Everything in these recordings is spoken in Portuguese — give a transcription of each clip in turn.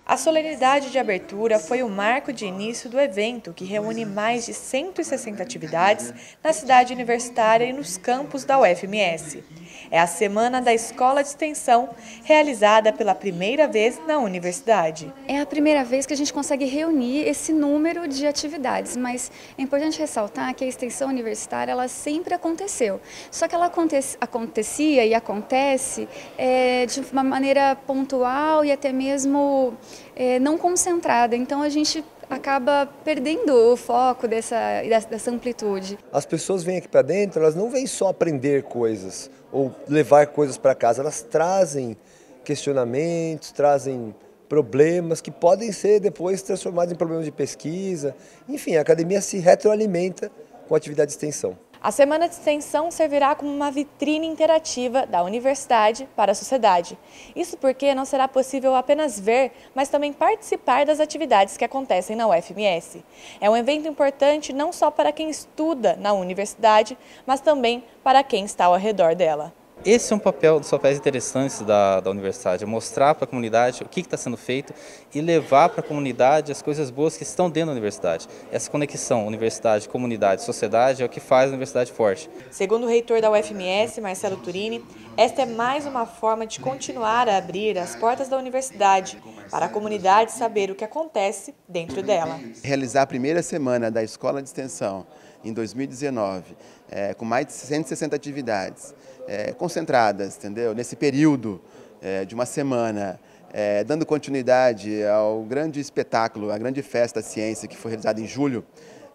A solenidade de abertura foi o marco de início do evento, que reúne mais de 160 atividades na cidade universitária e nos campos da UFMS. É a Semana da Escola de Extensão, realizada pela primeira vez na universidade. É a primeira vez que a gente consegue reunir esse número de atividades, mas é importante ressaltar que a extensão universitária ela sempre aconteceu, só que ela acontecia e acontece de uma maneira pontual e até mesmo não concentrada, então a gente acaba perdendo o foco dessa amplitude. As pessoas vêm aqui para dentro, elas não vêm só aprender coisas ou levar coisas para casa, elas trazem questionamentos, trazem problemas que podem ser depois transformados em problemas de pesquisa. Enfim, a academia se retroalimenta com a atividade de extensão. A Semana de Extensão servirá como uma vitrine interativa da universidade para a sociedade. Isso porque não será possível apenas ver, mas também participar das atividades que acontecem na UFMS. É um evento importante não só para quem estuda na universidade, mas também para quem está ao redor dela. Esse é um dos papéis interessantes da universidade, é mostrar para a comunidade o que está sendo feito e levar para a comunidade as coisas boas que estão dentro da universidade. Essa conexão universidade, comunidade, sociedade é o que faz a universidade forte. Segundo o reitor da UFMS, Marcelo Turini, esta é mais uma forma de continuar a abrir as portas da universidade para a comunidade saber o que acontece dentro dela. Realizar a primeira semana da Escola de Extensão em 2019, com mais de 160 atividades concentradas, entendeu? Nesse período de uma semana, dando continuidade ao grande espetáculo, a grande festa da ciência que foi realizada em julho,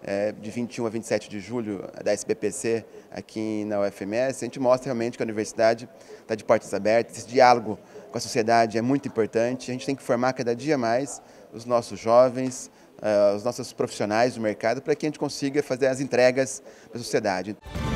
de 21 a 27 de julho, da SBPC, aqui na UFMS, a gente mostra realmente que a universidade está de portas abertas, esse diálogo com a sociedade é muito importante, a gente tem que formar cada dia mais os nossos jovens, os nossos profissionais do mercado, para que a gente consiga fazer as entregas para a sociedade.